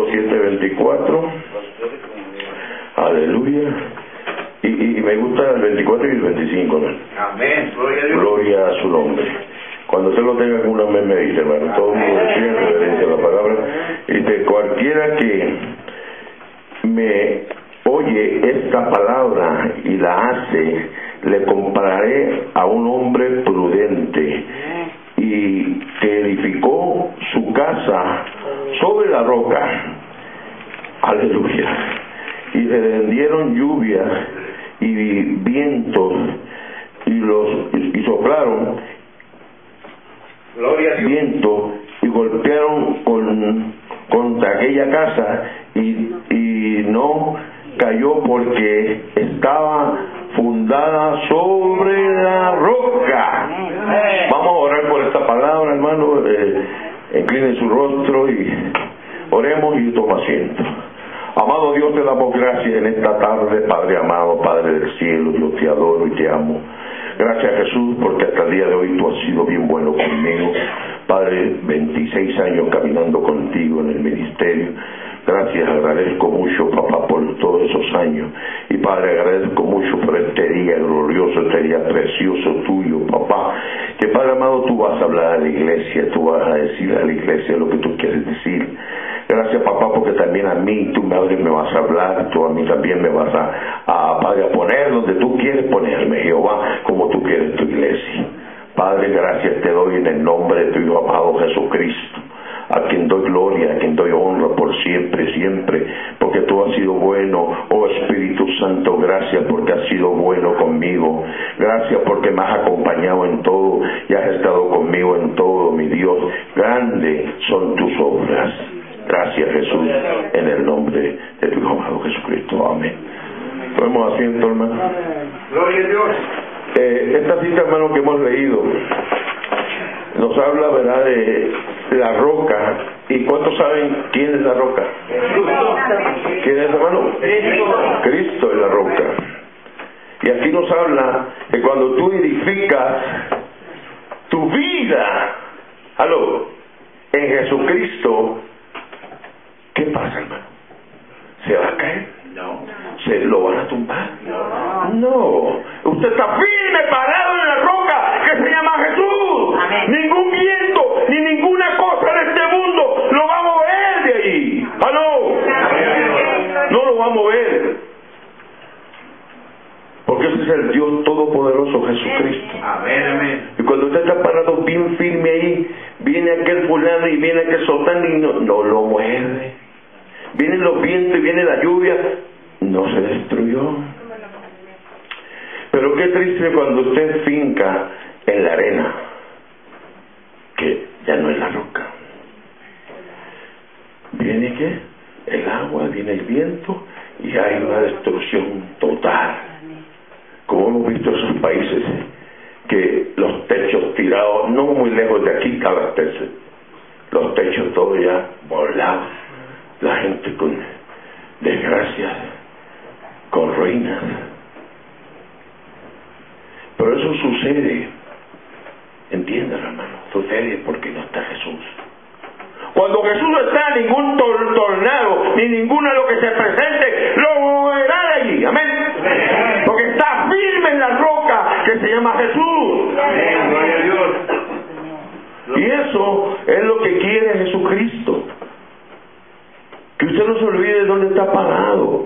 7:24. Aleluya. Y me gusta el 24 y el 25, ¿no? Amén. Gloria a Dios. Gloria a su nombre. Cuando usted lo tenga con una me dice, hermano, todo el mundo decía en reverencia a la palabra. Y dice, cualquiera que me oye esta palabra y la hace, le compararé a un hombre prudente y que edificó su casa sobre la roca. Aleluya. Y le descendieron lluvias y vientos y soplaron viento y golpearon contra aquella casa y no cayó porque estaba fundada sobre la roca. Vamos a orar por esta palabra, hermano. Inclinen su rostro y oremos y toma asiento. Amado Dios, te damos gracias en esta tarde, Padre amado, Padre del cielo. Yo te adoro y te amo. Gracias, Jesús, porque hasta el día de hoy tú has sido bien bueno conmigo. Padre, 26 años caminando contigo en el ministerio. Gracias, agradezco mucho, papá, por todos esos años. Y Padre, agradezco mucho por este día glorioso, este día precioso tuyo, papá. Que Padre amado, tú vas a hablar a la iglesia, tú vas a decir a la iglesia lo que tú quieres decir. Gracias, papá, porque también a mí, tú, Madre, me vas a hablar, tú a mí también me vas Padre, a poner donde tú quieres ponerme, Jehová, como tú quieres tu iglesia. Padre, gracias te doy en el nombre de tu Hijo amado Jesucristo, a quien doy gloria, a quien doy honra por siempre, siempre, porque tú has sido bueno, oh Espíritu Santo, gracias porque has sido bueno conmigo, gracias porque me has acompañado en todo y has estado conmigo en todo, mi Dios, grande son tus obras. Gracias, Jesús, en el nombre de tu Hijo amado Jesucristo. Amén. Tomemos asiento, hermano. Gloria a Dios. Esta cita, hermano, que hemos leído nos habla, ¿verdad?, de la roca. ¿Y cuántos saben quién es la roca? ¿Quién es, hermano? Cristo es la roca. Y aquí nos habla de cuando tú edificas tu vida, en Jesucristo, ¿qué pasa, hermano? ¿Se va a caer? No. ¿Se lo van a tumbar? No. No. Usted está firme, parado en la roca que se llama Jesús. Amén. Ningún viento ni ninguna cosa de este mundo lo va a mover de ahí. No lo va a mover. Porque ese es el Dios Todopoderoso, Jesucristo. Amén, amén. Y cuando usted está parado bien firme ahí, viene aquel fulano y viene aquel sotano y no lo mueve. Vienen los vientos y viene la lluvia, no se destruyó. Pero qué triste cuando usted finca en la arena, que ya no es la roca. ¿Viene qué? El agua, viene el viento y hay una destrucción total. Como hemos visto en esos países que los techos tirados, no muy lejos de aquí, cada techo, los techos todos ya volados, la gente con desgracias, con ruinas. Pero eso sucede, entiendan, hermano, sucede porque no está Jesús. Cuando Jesús no está, ningún tornado ni ninguna lo que se presente lo moverá de allí, amén. Porque está firme en la roca que se llama Jesús. Amén, gloria a Dios. Y eso es lo que quiere Jesucristo. Que usted no se olvide de dónde está parado.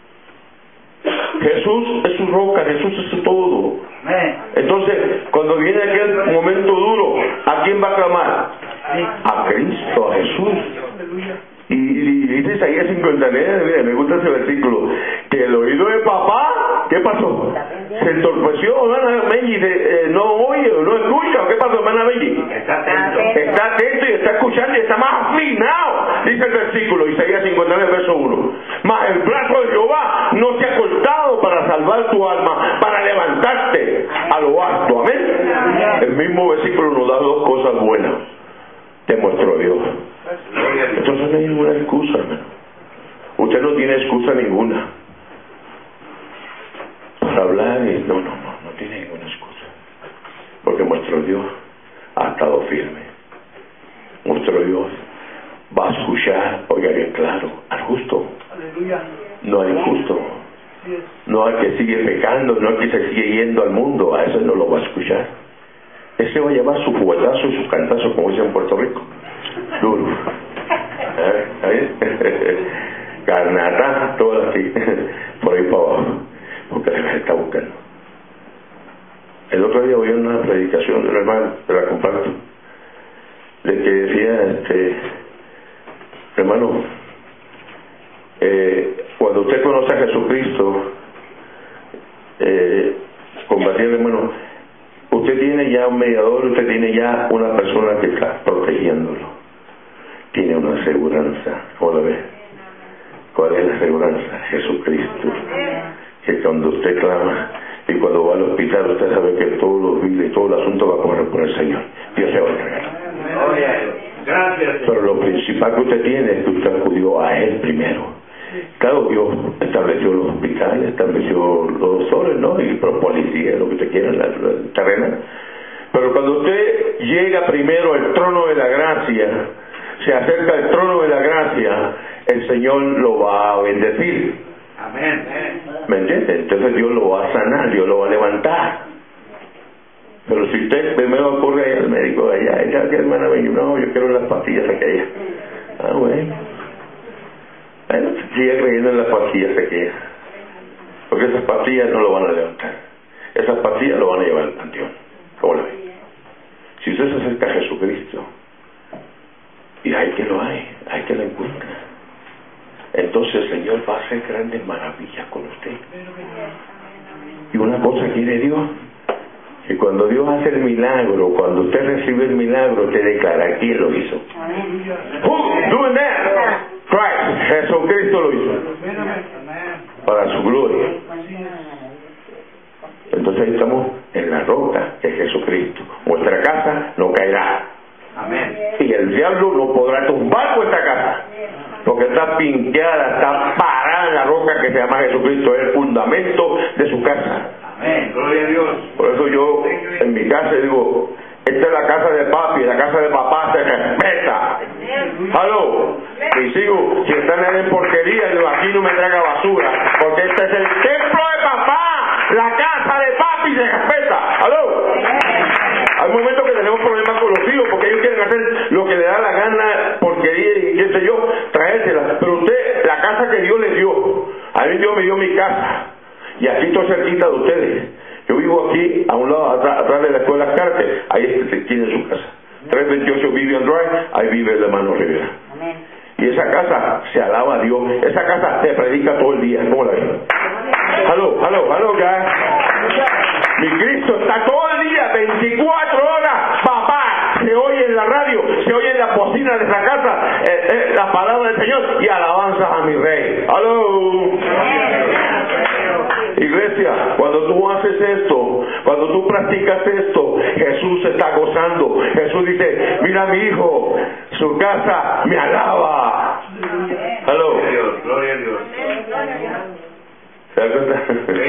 Jesús es su roca, Jesús es su todo. Entonces, cuando viene aquel momento duro, ¿a quién va a clamar? A Cristo, a Jesús. Y dice Isaías 59, mire, me gusta ese versículo, que el oído de papá, ¿qué pasó? Se entorpeció, hermana Benji, no oye, no escucha, ¿qué pasó, hermana Benji? Está atento y está escuchando y está más afinado, dice el versículo, Isaías 59, verso 1. Mas el brazo de Jehová no se ha cortado para salvar tu alma, para levantarte a lo alto, amén. El mismo versículo nos da dos cosas buenas. Te muestro a Dios. Entonces no hay ninguna excusa, hermano. Usted no tiene excusa ninguna para hablar y no tiene ninguna excusa, porque nuestro Dios ha estado firme. Nuestro Dios va a escuchar, oiga bien claro, no hay justo, no hay que sigue pecando, no hay que se sigue yendo al mundo, a ese no lo va a escuchar. Ese va a llevar su fuetazo y sus cantazos, como dicen en Puerto Rico, duro. Carnata, todo así, por ahí para abajo, porque se está buscando. El otro día oí una predicación de un hermano, te la comparto, de que decía, hermano, cuando usted conoce a Jesucristo, combatir, hermano, usted tiene ya un mediador, usted tiene ya una persona que está protegiéndolo, tiene una aseguranza. ¿Cómo la ve? ¿Cuál es la aseguranza? Jesucristo. Que cuando usted clama y cuando va al hospital, usted sabe que todos los biles y todo el asunto va a correr por el Señor. Dios se va a encargar. Gracias. Pero lo principal que usted tiene es que usted acudió a Él primero. Claro, Dios estableció los hospitales, estableció los doctores, ¿no? Y los policías, lo que usted quiera, la terrena. Pero cuando usted llega primero al trono de la gracia, se acerca al trono de la gracia, el Señor lo va a bendecir. Amén. ¿Me entiende? Entonces Dios lo va a sanar, Dios lo va a levantar. Pero si usted primero corre al médico de allá, ella, que hermana, no, yo quiero las pastillas aquellas. Ah, bueno, sigue creyendo en las pastillas aquellas, porque esas pastillas no lo van a levantar, esas pastillas lo van a llevar al panteón. ¿Cómo la ve? Si usted se acerca a Jesucristo, y hay que lo encuentra, entonces el Señor va a hacer grandes maravillas con usted. Y una cosa quiere Dios, que cuando Dios hace el milagro, cuando usted recibe el milagro, te declara quién lo hizo. Who doing that? Christ. Jesucristo lo hizo para su gloria. Entonces ahí estamos en la roca que es Jesucristo. Vuestra casa no caerá. Amén. Y el diablo no podrá tumbar vuestra casa, porque está pinqueada, está parada en la roca que se llama Jesucristo, es el fundamento de su casa. Amén. Gloria a Dios. Por eso yo en mi casa digo, esta es la casa de papi, la casa de papá se respeta. Aló, mis hijos, si están en porquería, digo, aquí no me traiga basura, porque este es el templo de papá, la casa de papi se respeta. Aló. Hay momentos que tenemos problemas con los hijos porque ellos quieren hacer lo que le da la gana, porquería y qué sé yo, traérsela. Pero usted, la casa que Dios le dio, a mí Dios me dio mi casa, y aquí estoy cerquita de ustedes. Yo vivo aquí, a un lado, atrás de la escuela Carter, ahí tiene su casa. 328 Vivian Drive, ahí vive el hermano Rivera. Y esa casa se alaba a Dios, esa casa se predica todo el día. ¿Cómo la ven? Aló, guys. Mi Cristo está todo el día, 24 horas, papá, se oye en la radio, se oye en la cocina de esa casa, la palabra del Señor y alabanzas a mi Rey. ¡Aló! Iglesia, cuando tú haces esto, cuando tú practicas esto, Jesús se está gozando. Jesús dice, mira mi hijo, su casa me alaba. ¡Aló! Gloria a Dios. ¿Se da cuenta?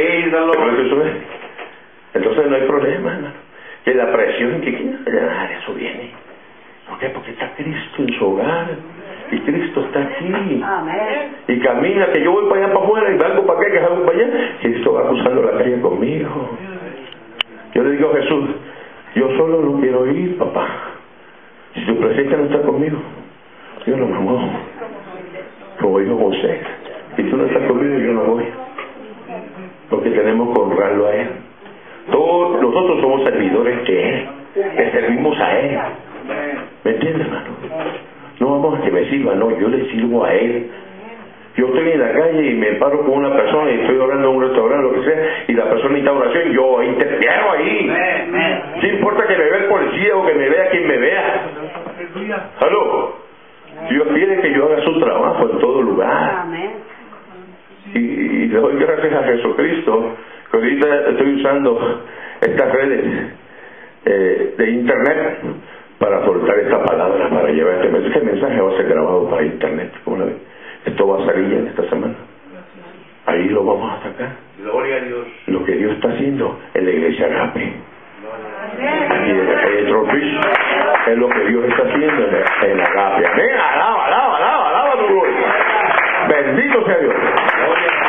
Entonces no hay problema, hermano. Que la presión que eso viene. ¿Por qué? Porque está Cristo en su hogar. Y Cristo está aquí. Y camina, que yo voy para allá para afuera y salgo para acá, que salgo para allá. Cristo va cruzando la calle conmigo. Yo le digo a Jesús, yo solo no quiero ir, papá. Si tu presencia no está conmigo, yo no me muevo. Como dijo José, si tú no estás conmigo, yo no voy. Porque tenemos que honrarlo a Él. Todos nosotros somos servidores de Él, le servimos a Él. ¿Me entiendes, hermano? No vamos a que me sirva, no, yo le sirvo a Él. Yo estoy en la calle y me paro con una persona y estoy orando en un restaurante, lo que sea, y la persona necesita oración, yo interfiero ahí. No importa que me vea el policía o que me vea quien me vea. ¿Aló? Dios quiere que yo haga su trabajo en todo lugar. Y le doy gracias a Jesucristo, que ahorita estoy usando estas redes de internet para soltar esta palabra, para llevar este mensaje. Este mensaje va a ser grabado para internet. ¿Cómo la ven? Esto va a salir en esta semana. Ahí lo vamos a sacar. Gloria a Dios. Lo que Dios está haciendo en la iglesia Agape. Y en la calle Tropish es lo que Dios está haciendo en Agape. Amén. Alaba tu gloria. Bendito sea Dios.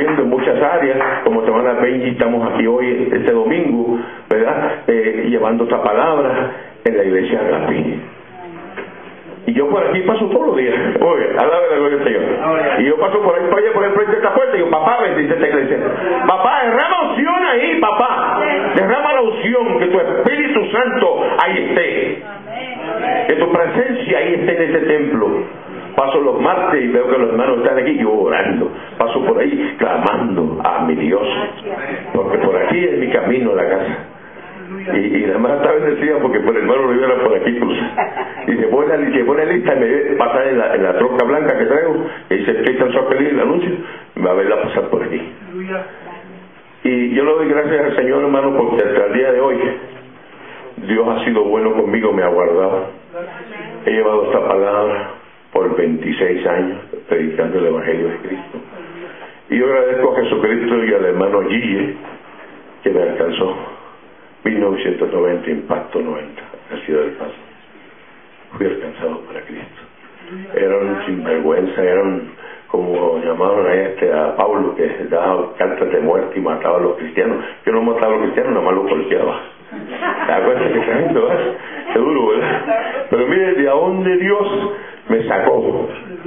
moviendo en muchas áreas, como Semana Benji, estamos aquí hoy, este domingo, ¿verdad? Llevando esta palabra en la iglesia Agape. Y yo por aquí paso todos los días, oye, alabe la gloria del Señor. Y yo paso por ahí, por allá, por el frente de esta puerta, y digo, papá, bendice esta iglesia. Papá, derrama unción ahí, papá. Derrama la unción, que tu Espíritu Santo ahí esté. Que tu presencia ahí esté en ese templo. Paso los martes y veo que los hermanos están aquí, yo orando. Paso por ahí clamando a mi Dios. Porque por aquí es mi camino a la casa. Y la hermana está bendecida porque por el hermano Rivera por aquí cruza. Y se pone lista y me ve pasar en la troca blanca que traigo. Y dice, estoy tan feliz el anuncio. Me va a verla pasar por aquí. Y yo le doy gracias al Señor, hermano, porque hasta el día de hoy Dios ha sido bueno conmigo, me ha guardado. He llevado esta palabra por 26 años predicando el Evangelio de Cristo. Y yo agradezco a Jesucristo y al hermano Gille que me alcanzó. 1990, Impacto 90, la ciudad del Paso. Fui alcanzado para Cristo. Eran sinvergüenza, eran como llamaban a Pablo, que daba cartas de muerte y mataba a los cristianos. Yo no mataba a los cristianos, nada más los golpeaba. ¿Te das cuenta que tremendo, verdad? Qué duro, ¿verdad? Pero mire, de a dónde Dios me sacó,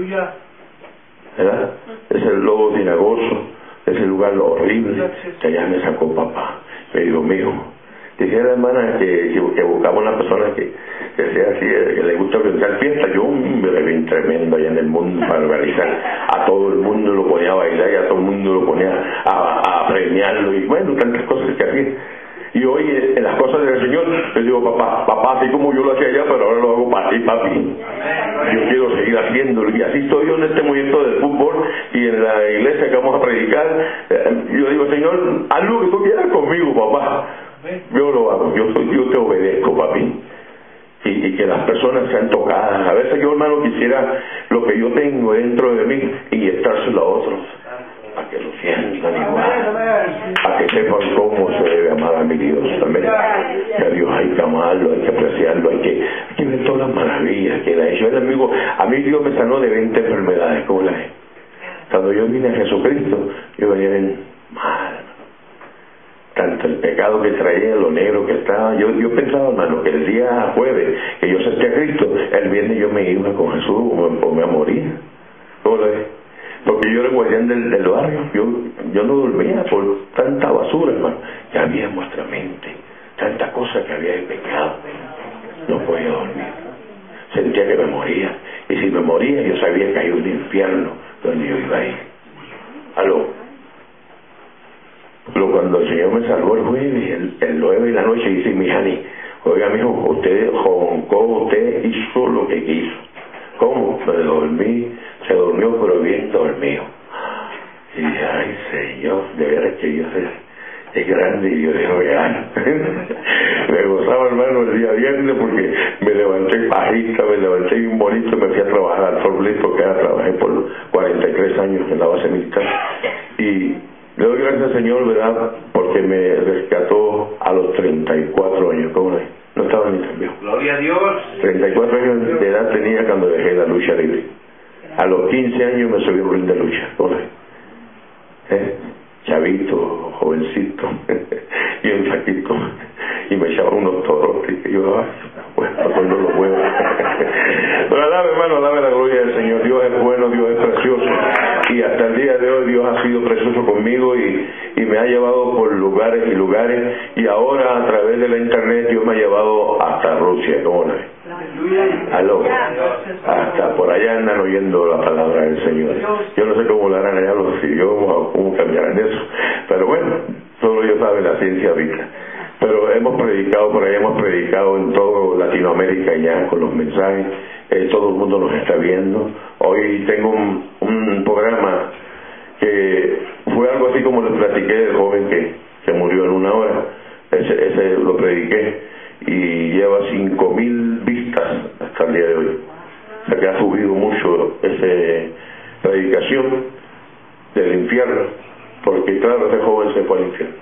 ¿verdad? Ese lobo tinagoso, ese lugar horrible, que allá me sacó papá. Me dijo, mijo, dijera la hermana que buscaba una persona que sea así, que le gusta organizar fiestas. Yo me bien tremendo allá en el mundo para organizar. A todo el mundo lo ponía a bailar y a todo el mundo lo ponía a premiarlo y bueno, tantas cosas que hacía. Y hoy en las cosas del Señor le digo, papá, así como yo lo hacía allá, pero ahora lo hago para ti, papi. Yo quiero seguir haciéndolo. Y así estoy yo en este movimiento del fútbol y en la iglesia que vamos a predicar. Yo digo, Señor, haz lo que tú quieras conmigo, papá. Yo lo hago, yo te obedezco, papi. Y que las personas sean tocadas. A veces yo, hermano, quisiera lo que yo tengo dentro de mí inyectárselo a otros, para que lo sientan igual, para que sepan cómo se debe amar a mi Dios. Amén. Que a Dios hay que amarlo, hay que apreciarlo, hay que ver todas las maravillas que Él ha hecho. A mí Dios me sanó de 20 enfermedades, como la he. Cuando yo vine a Jesucristo, yo venía bien mal. Tanto el pecado que traía, lo negro que estaba. Yo pensaba, hermano, que el día jueves que yo acepté a Cristo, el viernes yo me iba con Jesús o me moría. ¿Cómo lo ves? Porque yo era el guardián del barrio. Yo no dormía por tanta basura, hermano, que había en nuestra mente. Tanta cosa que había de pecado. No podía dormir. Sentía que me moría. Y si me moría, yo sabía que hay un infierno donde yo iba a ir. Aló. Pero cuando el Señor me salvó el jueves, el 9 de la noche, dice mi Jani, oiga, mijo, usted joncó, usted hizo lo que quiso. ¿Cómo? Me dormí, se durmió, pero bien dormido. Y dije, ay, Señor, de veras que Dios es grande y Dios es real. Me gozaba, hermano, el día viernes porque me levanté pajita, me levanté bien bonito, me fui a trabajar al Fort Bliss porque ahora trabajé por 43 años en la base militar. Y le doy gracias al Señor, ¿verdad? Porque me rescató a los 34 años. ¿Cómo no? No estaba ni tan viejo. Gloria a Dios. 34 años de edad tenía cuando dejé la lucha libre. A los 15 años me subí a un ring de lucha. ¿Cómo no? Chavito, jovencito, bien flaquito. Y me echaban unos torotes que yo, pues, no los huevos. Pero alabe, hermano, alabe la gloria del Señor. Dios es bueno, Dios es precioso. Y hasta el día de hoy Dios ha sido precioso conmigo y me ha llevado por lugares y lugares. Y ahora a través de la internet Dios me ha llevado hasta Rusia. ¿Cómo no? Aló. Hasta por allá andan oyendo la palabra del Señor. Yo no sé cómo lo harán allá los idiomas o cómo cambiarán eso. Pero bueno, solo Dios sabe la ciencia ahorita. Pero hemos predicado por ahí, hemos predicado en toda Latinoamérica ya con los mensajes. Todo el mundo nos está viendo. Hoy tengo un programa que fue algo así como le platiqué del joven que murió en 1 hora. Ese lo prediqué y lleva 5,000 vistas hasta el día de hoy. O sea que ha subido mucho esa predicación del infierno, porque claro, ese joven se fue al infierno.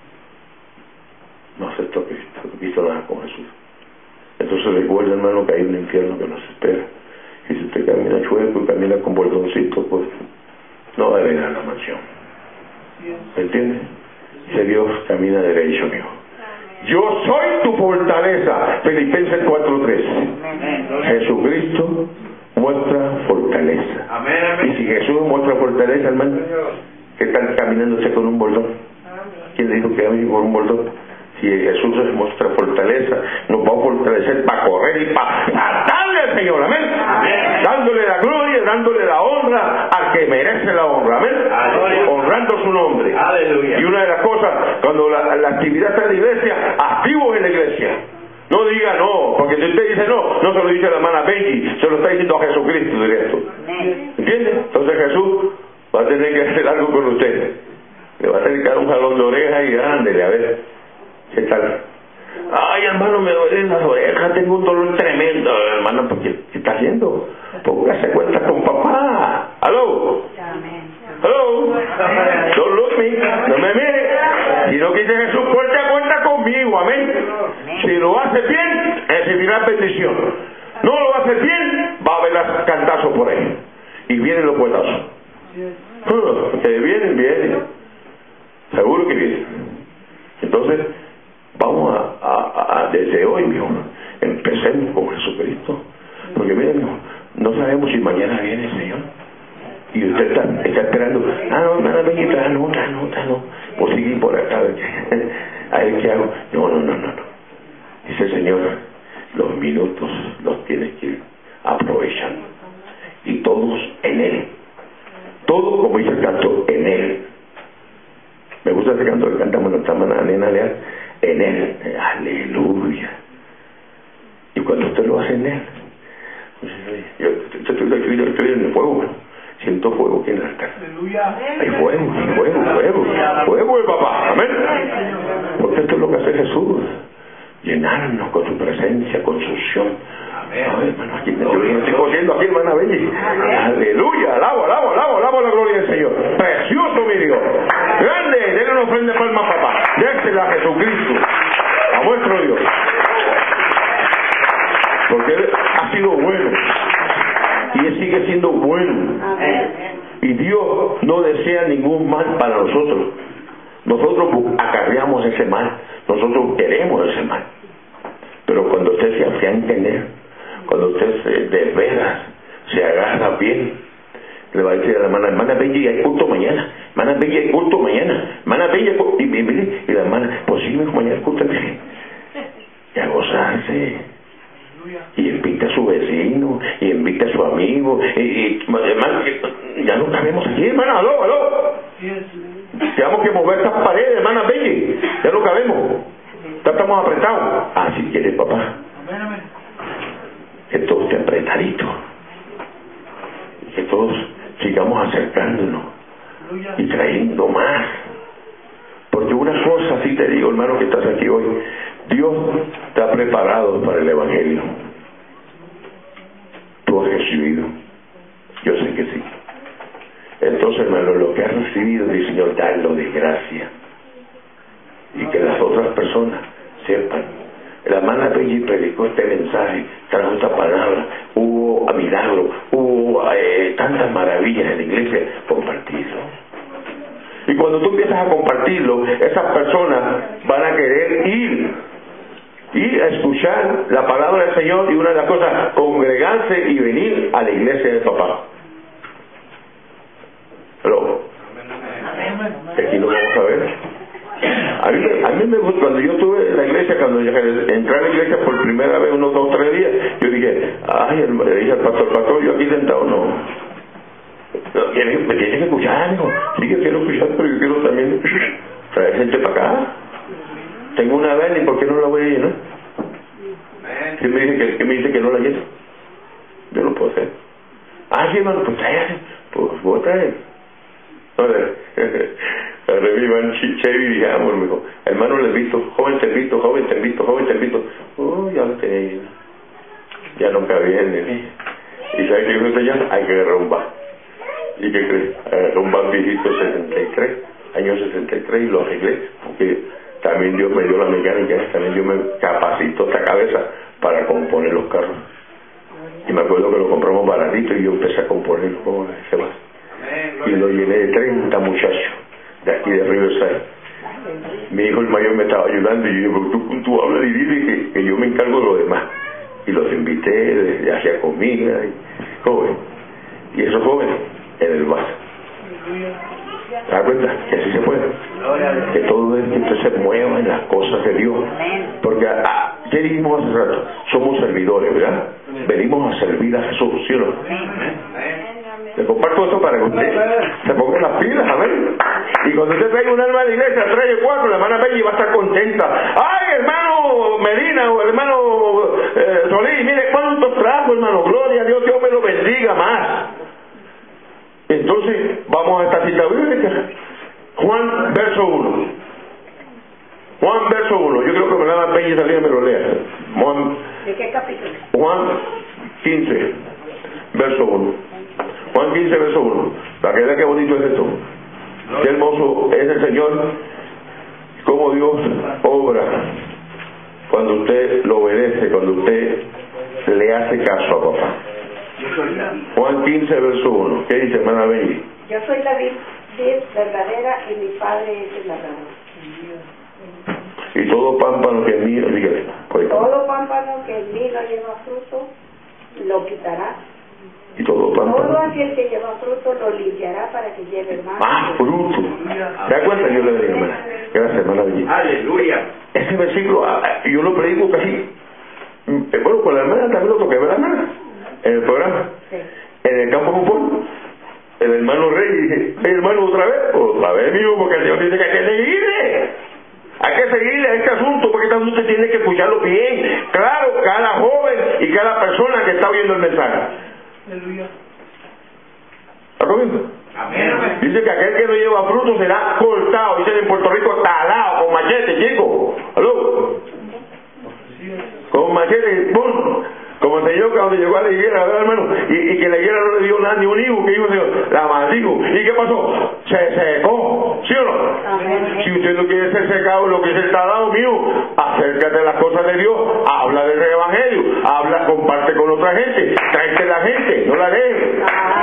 No aceptó a Cristo, no hizo nada con Jesús. Entonces recuerda, hermano, que hay un infierno que nos espera. Y si usted camina chueco y camina con bordoncito, pues no va a llegar a la mansión. ¿Me entiendes? Ese Dios camina derecho, mío. Yo soy tu fortaleza. Filipenses 4:3. Jesucristo muestra fortaleza. Y si Jesús muestra fortaleza, hermano, ¿qué tal caminándose con un bordón? ¿Quién le dijo que iba con un bordón? Si Jesús muestra fortaleza, nos va a fortalecer para correr y para darle al Señor, amén. Dándole la gloria, dándole la honra al que merece la honra, amén. Honrando su nombre. Aleluya. Y una de las cosas, cuando la actividad está en la iglesia, activos en la iglesia. No diga no, porque si usted dice no, no se lo dice a la hermana Benji, se lo está diciendo a Jesucristo directo. ¿Entiende? Entonces Jesús va a tener que hacer algo con usted. Le va a tener que dar un jalón de oreja y ándele, a ver. ¿Qué tal? Ay, hermano, me duelen las orejas, tengo un dolor tremendo. Hermano, ¿por qué está haciendo? Póngase cuenta con papá. ¿Aló? ¿Aló? Don't look me. No me mire. Si no quiere Jesús, cuenta conmigo, amén. Si lo hace bien, recibirá bendición. No lo hace bien, va a haber cantazos por ahí. Y vienen los puetazos. Vienen. Seguro que vienen. Entonces, vamos a desde hoy, mijo, empecemos con Jesucristo. Porque miren, mijo, no sabemos si mañana viene el Señor. Y usted está esperando, no, Benita, no. Pues sigue por acá, a ver qué hago. No. Dice el Señor, los minutos los tienes que ir aprovechando. Y todos en Él. Todo, como dice el canto, en Él. Me gusta ese canto que cantamos nuestra nena Leal. En Él, aleluya. Y cuando usted lo hace en Él, yo estoy en el fuego, siento fuego aquí en el altar. Hay fuego de papá, amén. Porque esto es lo que hace Jesús, llenarnos con su presencia, con su unción. Ay, hermano, aquí me estoy cogiendo aquí, hermana Belli. Aleluya, alabo la gloria del Señor. Precioso mi Dios. Grande, denle una ofrenda de palma a papá. Désela a Jesucristo, a vuestro Dios. Porque Él ha sido bueno. Y Él sigue siendo bueno. Y Dios no desea ningún mal para nosotros. Nosotros acarreamos ese mal. Nosotros queremos ese mal. Pero cuando usted se afianca en Él, cuando usted de veras se agarra bien, le va a decir a la hermana Benji, hay culto mañana. Hermana Benji, hay culto mañana. Hermana Benji, y la hermana, pues sí, mañana hay culto. Y a gozarse. Y invita a su vecino, y invita a su amigo. Hermano, ya no cabemos aquí, hermana. Aló. Tenemos que mover estas paredes, hermana Benji. Ya no cabemos. Ya estamos apretados. Si quiere, papá. Que todo esté apretadito. Que todos sigamos acercándonos y trayendo más. Porque una cosa sí te digo, hermano, que estás aquí hoy, Dios te ha preparado para el Evangelio. Tú has recibido. Yo sé que sí. Entonces, hermano, lo que has recibido, dice Señor, darlo de gracia. Y que las otras personas sepan. La hermana Benji predicó este mensaje, trajo esta palabra, hubo milagros, hubo tantas maravillas en la iglesia. Compartirlo. Y cuando tú empiezas a compartirlo, esas personas van a querer ir a escuchar la palabra del Señor, y una de las cosas, congregarse y venir a la iglesia de papá. Pero aquí lo vamos a ver. A mí me gusta, cuando yo estuve en la iglesia, cuando entré a la iglesia por primera vez, unos 2 o 3 días, yo dije, le dije al pastor, yo aquí sentado no. Me tienes que escuchar, hijo. Sí, yo quiero escuchar, pero yo quiero también traer gente para acá. Tengo una vela, ¿y por qué no la voy a llenar? ¿Quién me dice que no la lleno? Yo lo puedo hacer. Sí, hermano, pues tráigase. Pues voy a traer. Ahora me iban Chevy y digamos, me dijo, hermano, le he visto, joven te he visto. Ya lo tenía lleno. Ya no cabía en él. ¿Y sabe qué dijo ya? Hay que derrumbar. ¿Y qué crees? Agarré un viejito 63, año 63, y lo arreglé, porque también Dios me dio la mecánica, también Dios me capacitó esta cabeza para componer los carros. Y me acuerdo que lo compramos baratito y yo empecé a componerlo como se va. Y lo llené de 30 muchachos de aquí de Riverside. Mi hijo el mayor me estaba ayudando y yo dije, tú hablas y dile que yo me encargo de lo demás. Y los invité, hacía comida, y jóvenes. Y esos jóvenes en el bar. ¿Te das cuenta? Que así se puede. Que todo esto se mueva en las cosas de Dios. Porque, ¿qué dijimos hace rato? Somos servidores, ¿verdad? Venimos a servir a Jesús, ¿sí o no? Le comparto esto para que usted se ponga las pilas, amén. Y cuando usted traiga un alma a la iglesia, trae 4, la hermana Benji va a estar contenta. ¡Ay, hermano Medina o hermano Solís! Mire cuánto trajo, hermano. Gloria a Dios, Dios me lo bendiga más. Entonces, vamos a esta cita bíblica. Juan, verso 1. Juan, verso 1. Yo creo que me la hermana Benji salida me lo lea. ¿De qué capítulo? Juan 15, verso 1. Juan 15, verso 1. Para que vea qué bonito es esto. Qué hermoso es el Señor. Cómo Dios obra cuando usted lo obedece, cuando usted le hace caso a papá. Juan 15, verso 1. ¿Qué dice, hermana Benji? Yo soy la vid verdadera y mi padre es el labrador. Y todo pámpano que es mío, dígale. Todo pámpano que en mí no lleva fruto, lo quitará. Y todo pámpano. Todo aquel que lleva fruto lo limpiará para que lleve más. ¡Ah, fruto! ¿Se da cuenta? Yo le digo, hermana. Gracias, hermana Benji. ¡Aleluya! Ese versículo, yo lo predico casi. Bueno, con la hermana también lo toqué, ¿verdad, hermana? En el programa. Sí. En el campo de fútbol. El hermano Rey dije, hermano, otra vez, mío, porque el Señor dice que hay que seguirle. Hay que seguirle a este asunto, porque este asunto tiene que escucharlo bien. Claro, cada joven y cada persona que está oyendo el mensaje. Aleluya. ¿Está conmigo? Amén. Dice que aquel que no lleva fruto será cortado. Dicen en Puerto Rico, talado, con machete, chico. ¿Aló? Con machete, ¡pum! Como el Señor cuando llegó a la higuera, ¿verdad, hermano? Y que la higuera no le dio nada, ni un higo, que dijo el Señor, la maldijo. ¿Y qué pasó? Se secó, ¿sí o no? Amén. Si usted no quiere ser secado, lo que es el talado mío, acércate a las cosas de Dios, habla del evangelio, habla, comparte con otra gente, tráete la gente, no la dejes.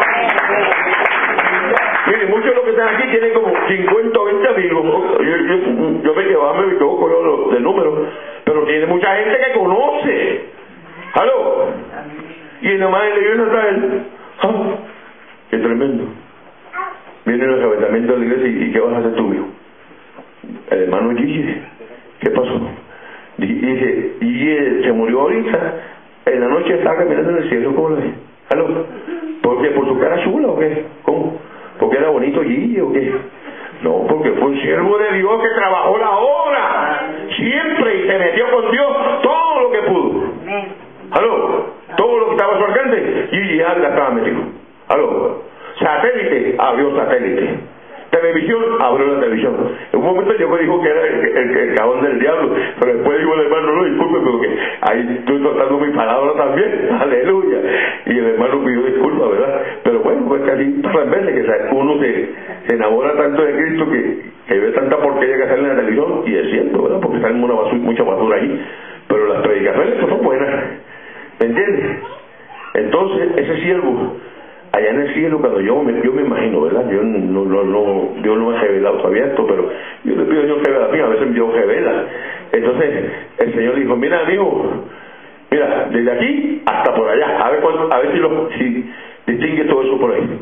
Mire, muchos de los que están aquí tienen como 50 o 20 amigos. Yo me equivoco de número, pero tiene mucha gente que conoce. ¿Aló? Y nada más en la iglesia está él. ¡Ah! ¡Qué tremendo! Viene el arrebatamiento de la iglesia y ¿qué vas a hacer tú, mijo? El hermano Gigi, ¿qué pasó? Dice, Gigi se murió ahorita, en la noche estaba caminando en el cielo, ¿cómo lo ves? ¿Aló? ¿Por qué? ¿Por su cara chula o qué? ¿Cómo? ¿Porque era bonito Gigi o qué? No, porque fue un siervo de Dios que trabajó la obra siempre y se metió con Dios todo lo que pudo. ¿Aló? Todo lo que estaba a su alcance, Gigi Alga estaba metido. ¿Aló? Satélite, abrió satélite. Televisión, abrió la televisión. En un momento yo me dijo que era el cajón del diablo, pero después dijo el hermano, no, disculpe, porque ahí estoy tratando mi palabra también, aleluya. Y el hermano pidió disculpas, ¿verdad? Pero bueno, pues casi todas las veces que uno se enamora tanto de Cristo que ve tanta porquería que sale en la televisión, y es cierto, ¿verdad? Porque sale mucha basura ahí, pero las predicaciones son buenas, ¿me entiendes? Entonces, ese siervo allá en el cielo, cuando yo me imagino, ¿verdad? Yo no me he revelado todavía esto, pero yo le pido a Dios que revela a mí, a veces Dios revela. Entonces el Señor dijo, mira amigo, mira, desde aquí hasta por allá, a ver si distingue todo eso por ahí.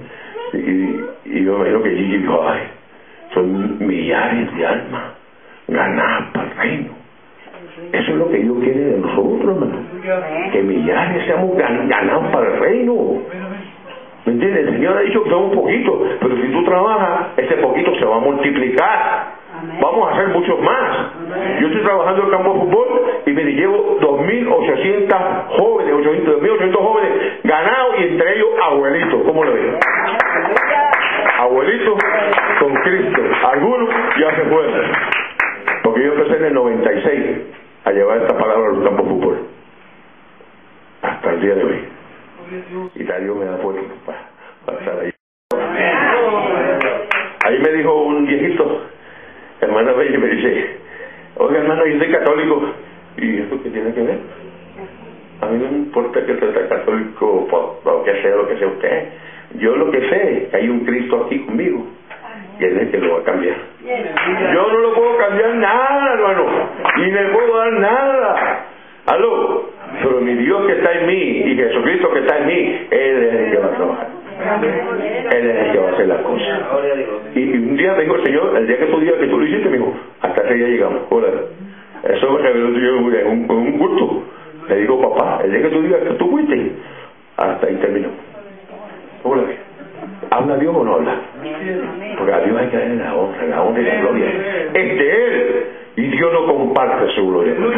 Y yo me imagino que Gigi dijo, ay, son millares de almas ganadas para el reino. Eso es lo que Dios quiere de nosotros, hermano, que millares seamos ganados para el reino. ¿Me entiendes? El Señor ha dicho que somos poquitos, pero si tú trabajas, ese poquito se va a multiplicar. Amén. Vamos a hacer muchos más. Amén. Yo estoy trabajando en el campo de fútbol y me llevo 2.800 jóvenes, 2.800 jóvenes ganados, y entre ellos abuelitos. ¿Cómo lo ven? Abuelitos con Cristo. Algunos ya se fueron. Porque yo empecé en el 96 a llevar esta palabra al campo de fútbol. Hasta el día de hoy. Y tal Dios me da fuerza para estar ahí. Ahí me dijo un viejito, hermana Bella, me dice, oiga hermano, yo soy católico. ¿Y esto qué tiene que ver? A mí no me importa que usted sea católico, lo que sea usted. Yo lo que sé es que hay un Cristo aquí conmigo, y Él es el que lo va a cambiar. Él es el que va a hacer las cosas. Y un día me dijo el Señor, el día que tú digas que tú lo hiciste, me dijo, hasta ese día llegamos. Hola. Eso me reveló yo en un culto. Le digo, papá, el día que tú digas que tú fuiste, hasta ahí terminó. Hola. ¿Habla Dios o no habla? Porque a Dios hay que darle la honra y la gloria. Es de Él. Y Dios no comparte su gloria. No.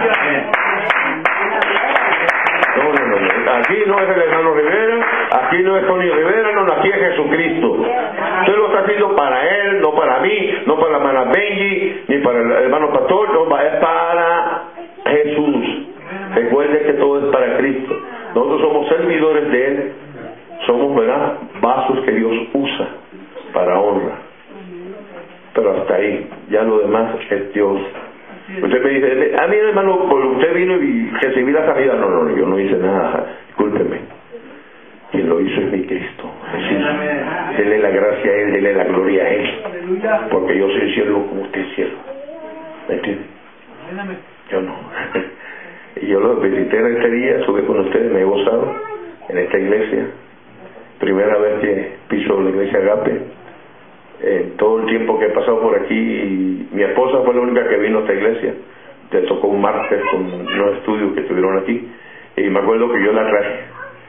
Aquí no es el hermano Rivera, aquí no es Tony Rivera, no, aquí es Jesucristo. Usted lo está haciendo para Él, no para mí, no para la hermana Benji, ni para el hermano Pastor, no, es para Jesús. Recuerde que todo es para Cristo. Nosotros somos servidores de Él. Somos, ¿verdad?, vasos que Dios usa para honra. Pero hasta ahí, ya lo demás es Dios. Usted me dice, a mí hermano, usted vino y recibí la sanidad. No, yo no hice nada, discúlpeme. Quien lo hizo es mi Cristo, Jesús. Dele la gracia a Él, dele la gloria a Él. Porque yo soy siervo como usted es siervo. ¿Me entiende? Yo no. Y yo los visité en este día, estuve con ustedes, me he gozado en esta iglesia. Primera vez que piso la iglesia Agape. Todo el tiempo que he pasado por aquí, y mi esposa fue la única que vino a esta iglesia. Le tocó un martes con unos estudios que estuvieron aquí, y me acuerdo que yo la traje.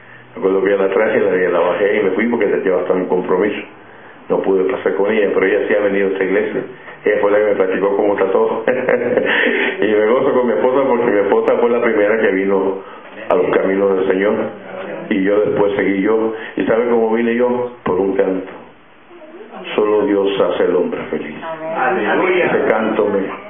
La bajé y me fui porque ya estaba en compromiso. No pude pasar con ella, pero ella sí ha venido a esta iglesia. Ella fue la que me platicó cómo está todo. Y me gozo con mi esposa porque mi esposa fue la primera que vino a los caminos del Señor. Y yo después seguí yo. ¿Y sabe cómo vine yo? Por un canto. Solo Dios hace el hombre feliz. Ese canto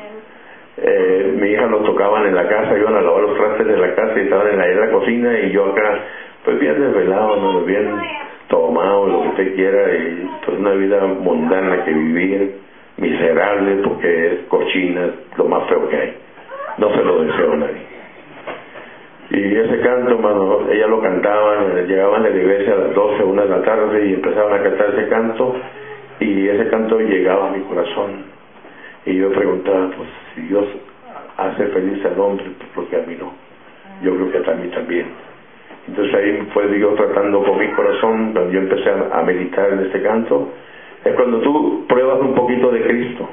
mi hija lo tocaban en la casa, iban a lavar los trastes de la casa y estaban en la cocina, y yo acá pues bien desvelado, ¿no? Bien tomado, lo que usted quiera, y pues una vida mundana que vivía, miserable, porque es cochina, lo más feo que hay. No se lo deseo a nadie. Y ese canto, mano, ellas lo cantaban, llegaban de la iglesia a las 12, 1 de la tarde, y empezaban a cantar ese canto, y ese canto llegaba a mi corazón. Y yo preguntaba, pues si Dios hace feliz al hombre, ¿por qué a mí no? Yo creo que a mí también. Entonces ahí fue Dios tratando con mi corazón, cuando yo empecé a meditar en este canto. Es cuando tú pruebas un poquito de Cristo,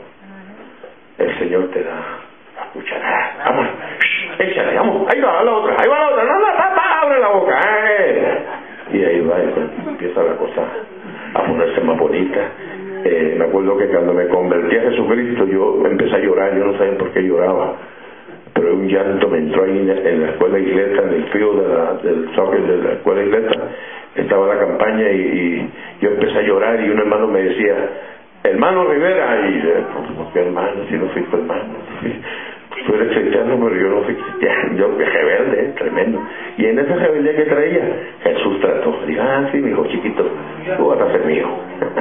el Señor te da la cucharada. Vamos, échale, vamos, ahí va la otra, no, abre la boca. Y ahí va, y empieza la cosa a ponerse más bonita. Me acuerdo que cuando me convertí a Jesucristo, yo empecé a llorar. Yo no sabía por qué lloraba, pero un llanto me entró ahí en la escuela inglesa, en el field del soccer de la escuela inglesa. Estaba la campaña y yo empecé a llorar, y un hermano me decía, hermano Rivera, y ¿por qué hermano? Si no fui tu hermano. Tú eres cristiano, pero yo no fui cristiano. Yo rebelde, tremendo. Y en esa rebeldía que traía, Jesús trató. Dijo, sí, mi hijo chiquito, tú vas a ser mío.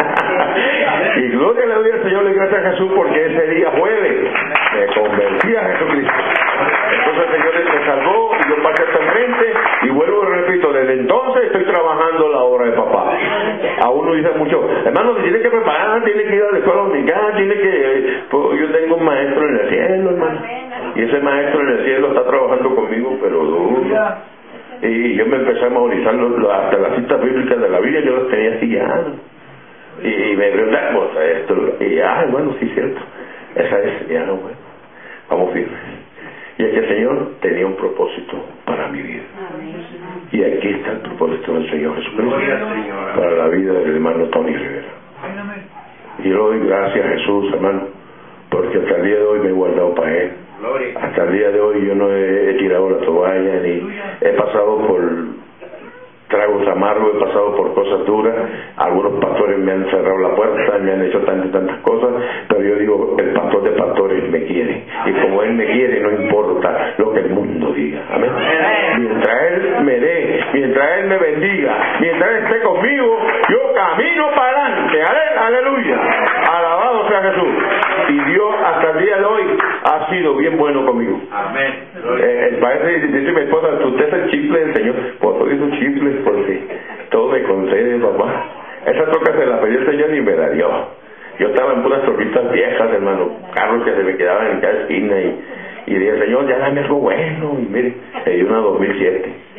Y gloria le doy al Señor, le gracias a Jesús, porque ese día jueves me convertí a Jesucristo. Entonces el Señor me salvó, y yo pasé hasta enfrente, y vuelvo y repito, desde entonces estoy trabajando la obra de papá. A uno dice mucho, hermano, tiene que preparar, tiene que ir a la escuela dominical, tiene que... Pues yo tengo un maestro en el cielo, hermano. Y ese maestro en el cielo está trabajando conmigo, pero duro. Y yo me empecé a memorizar hasta las citas bíblicas de la Biblia, yo las tenía así ya. Y me preguntaban, pues esto, y bueno, sí, cierto. Esa es, ya, bueno, vamos firmes. Y es que el Señor tenía un propósito para mi vida. Y aquí está el propósito del Señor Jesucristo para la vida del hermano Tony Rivera. Y yo doy gracias a Jesús, hermano, porque hasta el día de hoy me he guardado para Él. Hasta el día de hoy yo no he tirado la toalla, ni he pasado por tragos amargos, he pasado por cosas duras. Algunos pastores me han cerrado la puerta, me han hecho tantas cosas, pero yo digo, el pastor de pastores me quiere, y como Él me quiere, no importa lo que el mundo diga. Amén. Mientras Él me dé, mientras Él me bendiga, mientras Él esté conmigo, yo camino para adelante. Aleluya, alabado sea Jesús. Y Dios hasta el día de hoy ha sido bien bueno conmigo. Amén. El padre dice mi esposa, usted es el chifle del Señor. Pues soy un chifle porque todo me concede, papá. Esa troca se la pidió el Señor y me la dio. Yo estaba en puras troquitas viejas, hermano, carros que se me quedaban en cada esquina, y dije, Señor, ya dame algo bueno. Y mire, me dio una 2007.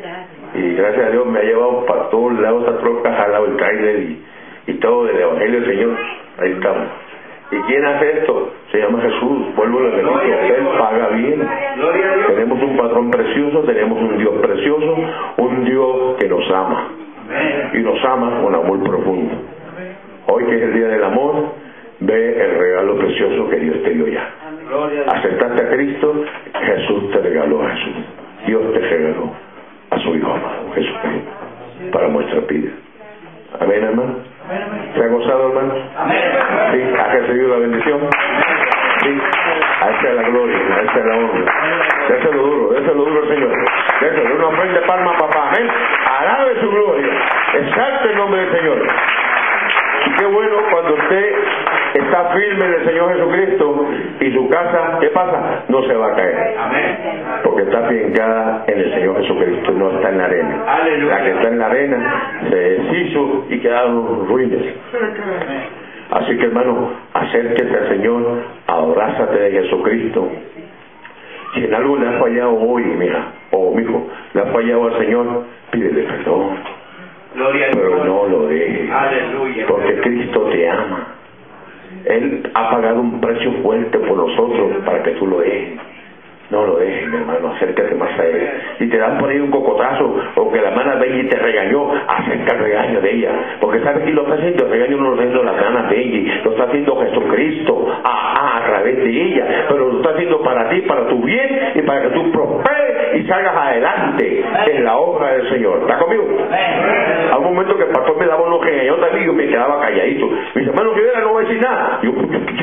Y gracias a Dios me ha llevado para todos lados esa troca, jalado el trailer y todo del Evangelio del Señor. Ahí estamos. ¿Y quién hace esto? Se llama Jesús. Vuelvo a lo que repito, Él paga bien. Tenemos un patrón precioso, tenemos un Dios precioso, un Dios que nos ama. Y nos ama con amor profundo. Hoy que es el Día del Amor, ve el regalo precioso que Dios te dio ya. Aceptaste a Cristo, Jesús te regaló a Jesús. Dios te regaló a su Hijo amado, Jesucristo, para nuestra vida. Amén, hermano. ¿Se ha gozado, hermano? Sí, ha recibido la bendición. Sí, a esa es la gloria, a esa es la honra. Déselo duro al Señor. Déselo, una ofrenda de palma, papá. Amén. Alabe su gloria. Exalte el nombre del Señor. Y qué bueno cuando usted está firme en el Señor Jesucristo y su casa, ¿qué pasa? No se va a caer. Porque está fincada en el Señor Jesucristo, no está en la arena. La que está en la arena se deshizo y quedaron ruinas. Así que, hermano, acérquese al Señor, abrázate de Jesucristo. Si en algo le ha fallado hoy, mija, o mijo, le ha fallado al Señor, pídele perdón. Pero no lo dejes, porque Cristo te ama. Él ha pagado un precio fuerte por nosotros para que tú lo dejes. No lo dejes, mi hermano, acércate más a Él. Si te dan por ahí un cocotazo, o que la hermana Benji te regañó, acerca el regaño de ella. Porque sabes que lo está haciendo, el regaño no lo está haciendo la hermana Benji, lo está haciendo Jesucristo a través de ella. Pero lo está haciendo para ti, para tu bien, y para que tú prosperes y salgas adelante en la obra del Señor. ¿Está conmigo? A un momento que el pastor me daba unos regaños también, yo me quedaba calladito. Me dice, hermano, Rivera, no voy a decir nada. Yo,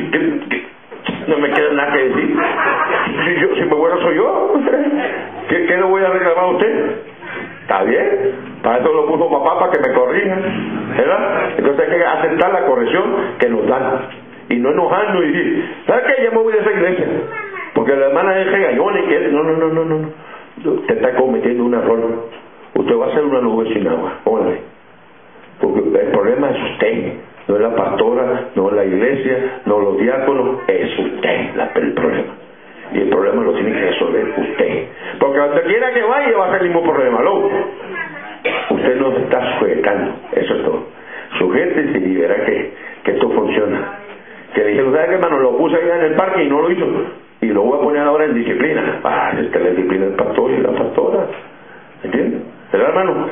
no me queda nada que decir. Si me bueno soy yo. ¿Qué le voy a reclamar a usted? ¿Está bien? Para eso lo puso papá, para que me corrija, ¿verdad? Entonces hay que aceptar la corrección que nos dan y no enojarnos y decir, ¿sabes qué? Ya me voy de esa iglesia porque la hermana es regañona y que no. Usted está cometiendo un error. Usted va a ser una nube sin agua. Órale. Porque el problema es usted. No es la pastora, no es la iglesia, no los diáconos, es usted el problema. Y el problema lo tiene que resolver usted. Porque donde quiera que vaya va a ser el mismo problema, ¿no? Usted no se está sujetando, eso es todo. Sujétese y verá que esto funciona. Que dije, ¿sabes qué, hermano? Lo puse allá en el parque y no lo hizo. Y lo voy a poner ahora en disciplina. Esta es la disciplina del pastor y la pastora. ¿Entiendes? ¿Verdad, hermano?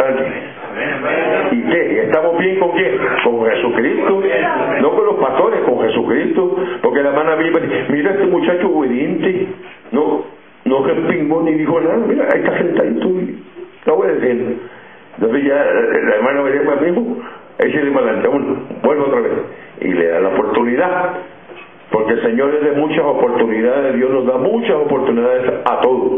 ¿Y qué? ¿Estamos bien con quién? Con Jesucristo. No con los pastores, con Jesucristo. Porque la hermana mira este muchacho obediente. No respingó ni dijo nada. Mira, ahí está sentadito. No voy a decir. Entonces ya la hermana me dijo, amigo, échale para adelante uno. Vuelve otra vez. Y le da la oportunidad. Porque el Señor es de muchas oportunidades. Dios nos da muchas oportunidades a todos.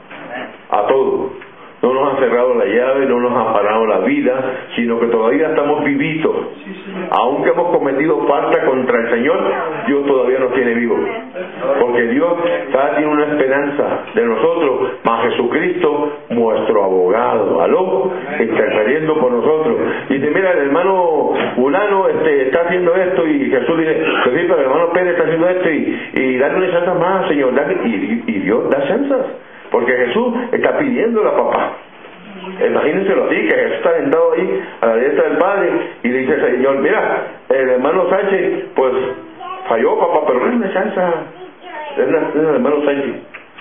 A todos. No nos ha cerrado la llave, no nos ha parado la vida, sino que todavía estamos vivitos. Aunque hemos cometido falta contra el Señor, Dios todavía nos tiene vivos. Porque Dios todavía tiene una esperanza de nosotros, más Jesucristo, nuestro abogado, ¿aló? Intercediendo por nosotros. Y dice, mira, el hermano fulano está haciendo esto, y Jesús dice, sí, pero el hermano Pérez está haciendo esto, y dale una chance más, Señor, y Dios da chances. Porque Jesús está pidiéndole a papá. Imagínenselo así, que Jesús está sentado ahí a la derecha del Padre y le dice al Señor, mira, el hermano Sánchez, pues falló, papá, pero no es una chance. Es el hermano Sánchez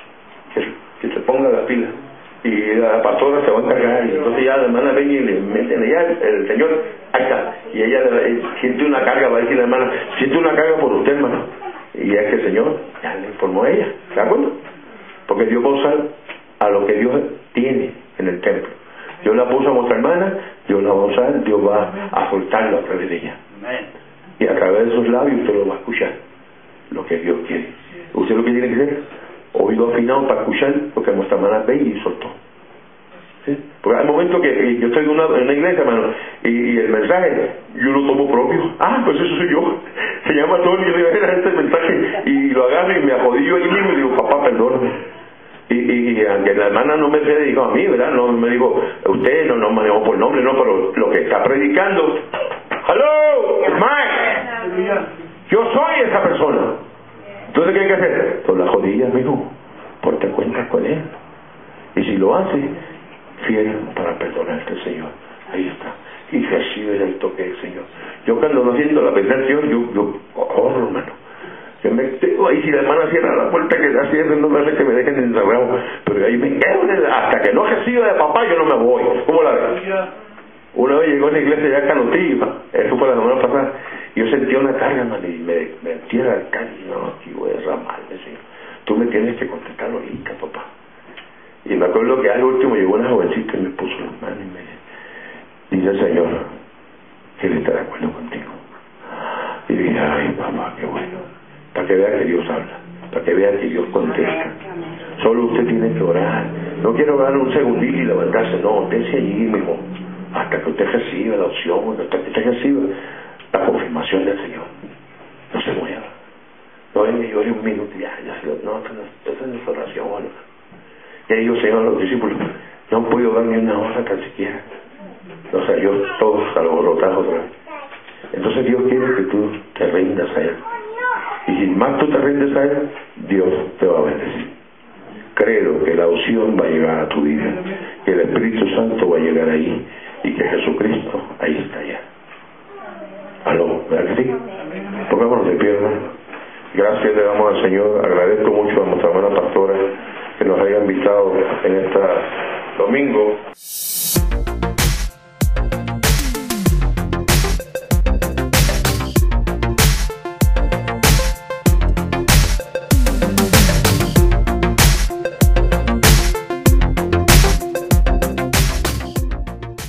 que se ponga la pila. Y la pastora se va a encargar, y entonces ya la hermana ven y le meten allá, el Señor, ahí está. Y ella siente una carga, va a decir la hermana, siente una carga por usted, hermano. Y es que el Señor ya le informó a ella, ¿de acuerdo? Porque Dios va a usar a lo que Dios tiene en el templo. Dios la puso a nuestra hermana, Dios la va a usar, Dios va a soltarlo a través de ella. Y a través de sus labios usted lo va a escuchar, lo que Dios quiere. Usted lo que tiene que hacer, oído afinado para escuchar lo que nuestra hermana ve y soltó. ¿Sí? Porque hay momentos que yo estoy en una iglesia, hermano, y el mensaje yo lo tomo propio. Pues eso soy yo. Se llama Tony Rivera este mensaje, y lo agarro y me apodillo ahí mismo y digo, papá, perdóname. Y aunque la hermana no me dedicó a mí, ¿verdad? No me dijo, usted no me llamó por nombre, no, pero lo que está predicando, hello, it's Mike. Yo soy esa persona. Entonces, ¿qué hay que hacer? Con las rodillas, mijo, porque cuentas con él. Y si lo hace, fiel para perdonarte, Señor. Ahí está. Y recibe el toque del Señor. Yo cuando no siento la presencia del Señor, yo corro, hermano. Yo me tengo ahí, si la hermana cierra la puerta que está cierra, no me hace que me dejen encerrado, pero ahí me quedo hasta que no reciba de papá, yo no me voy. ¿Cómo la ves? Una vez llegó a la iglesia ya Canotillo, eso fue la semana pasada, yo sentía una carga, hermano, y me entierra el carga, y no, aquí voy a derramarme, Señor. Tú me tienes que contestar ahorita, papá. Y me acuerdo que al último llegó una jovencita y me puso las manos y me dice, Señor, que Él está de acuerdo contigo. Y dije, ay, papá, qué bueno. Para que vea que Dios habla, para que vea que Dios contesta. Solo usted tiene que orar. No quiero orar un segundito y levantarse, no, dése allí mismo, hasta que usted reciba la opción, hasta que usted reciba la confirmación del Señor. No se mueva. No venga y llore un minuto y ya no, esta no es oración. Y ahí yo, Señor, a los discípulos, no han podido dar ni una hora tan siquiera. O sea, yo todos alborotados otra vez. Entonces Dios quiere que tú te rindas a Él. Y si más tú te rindes a Él, Dios te va a bendecir. Creo que la unción va a llegar a tu vida, que el Espíritu Santo va a llegar ahí y que Jesucristo ahí está ya. ¿Aló? ¿Verdad que sí? Pongámonos de pie, hermano. Gracias le damos al Señor. Agradezco mucho a nuestra hermana pastora que nos haya invitado en este domingo.